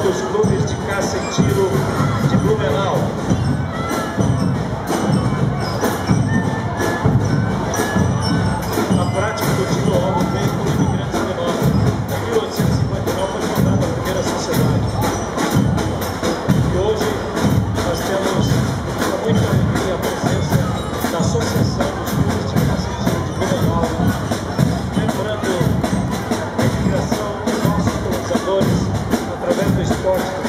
próprios clubes de caça e tiro de Blumenau. A prática do tiro ao alvo veio por imigrantes menores. Em 1859 foi fundada a primeira sociedade. E hoje nós temos com muita alegria a presença da Associação dos Clubes de Caça e Tiro de Blumenau, lembrando a imigração dos nossos colonizadores através do esporte.